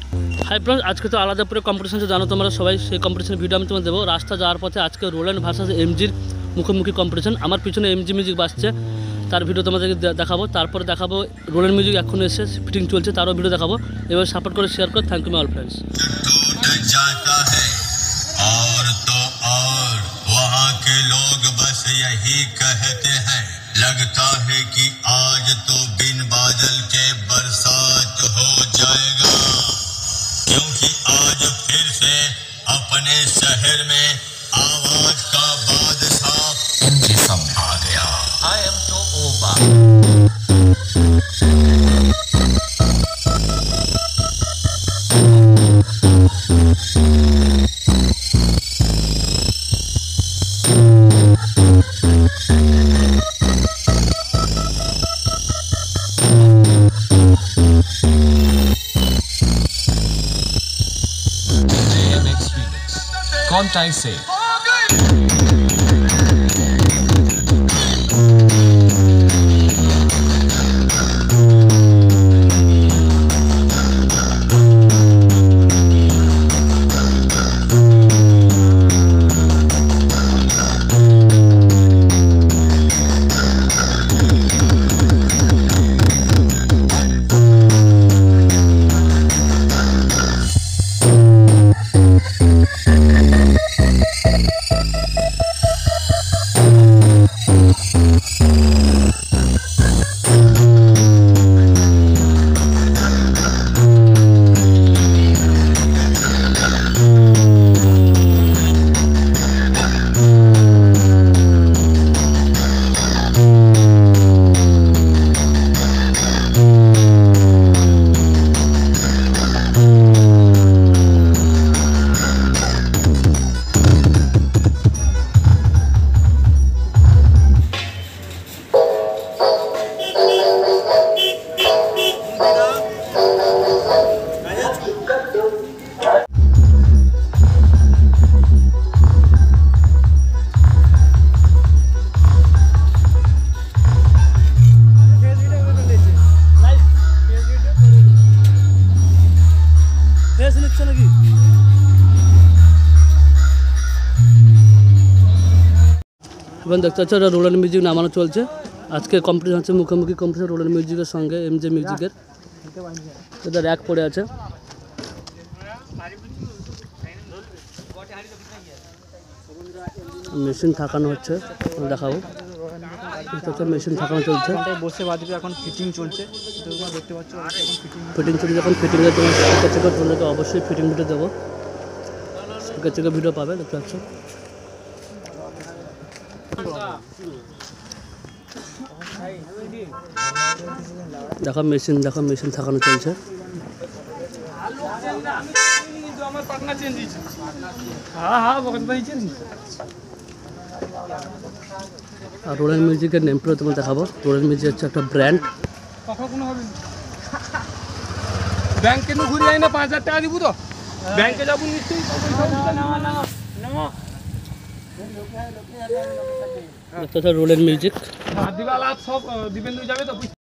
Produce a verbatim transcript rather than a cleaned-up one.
Hi friends, আজকে তো আলাদা করে কম্পিটিশন জানো তোমরা সবাই, সেই কম্পিটিশনের ভিডিও আমি তোমাদের দেবো। রাস্তা যাওয়ার পথে আজকে রোল্যান্ড ভার্সাস এমজির মুখোমুখি কম্পিটিশন। আমার পিছনে এমজি মিউজিক বাজছে, তার ভিডিও তোমাদেরকে দেখাবো। তারপরে দেখাবো রোল্যান্ড মিউজিক এখন এসে ফিটিং চলছে, তারও ভিডিও দেখাবো। এবার সাপোর্ট করে শেয়ার করো। Thank you my all friends. और तो और वहाँ के लोग बस यही कहते हैं, लगता है कि आज तो बिन बादल के बरसात हो जाएगा, क्योंकि आज फिर से अपने शहर में आवाज का बादशाह जिसम आ गया। I am so over. Can't I say? এবং দেখতে পাচ্ছ রোল্যান্ড মিউজিক নামানো চলছে। আজকে কম্পিটিশন হচ্ছে মুখোমুখি কম্পিটিশন রোল্যান্ড মিউজিকের সঙ্গে এমজে মিউজিকের। এটা র্যাক পড়ে আছে। মেশিন থাকানো হচ্ছে, দেখাবো। মেশিন থাকানো চলছে, বসে বাজবে। এখন ফিটিং চলছে, দেখতে পাচ্ছ ফিটিং চলছে। যখন ফিটিংয়ে তোমার স্পিকার চেকার তোমাদেরকে অবশ্যই ফিটিং ভিডিও দেবো। স্পিকার চেকার ভিডিও পাবে, দেখতে পাচ্ছ। দেখো মেশিন, দেখো মেশিন থাকানো চলছে। আর রোল্যান্ড মিউজিকের নেম প্লেট তোমার দেখাবো। রোল্যান্ড মিউজিক হচ্ছে একটা ব্র্যান্ড। ব্যাংকে ঘুরে যাই না, পাঁচ হাজার টাকা দিব তো ব্যাংকে যাবো নিশ্চয়ই। রোল্যান্ড মিউজিক সব দিবেন্দ্র যাবে তো।